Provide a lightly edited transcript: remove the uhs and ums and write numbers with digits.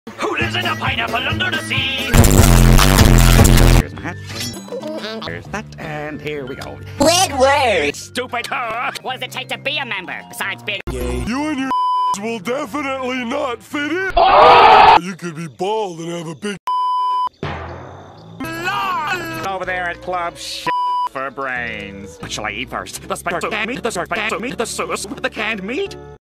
Who lives in a pineapple under the sea? Here's my hat. There's that, and here we go. Squidward! Stupid! What does it take to be a member, besides being You and your will definitely not fit in. You could be bald and have a big Over there at Club for Brains. What shall I eat first? The spider meat, the sauce, the sauce, the canned meat?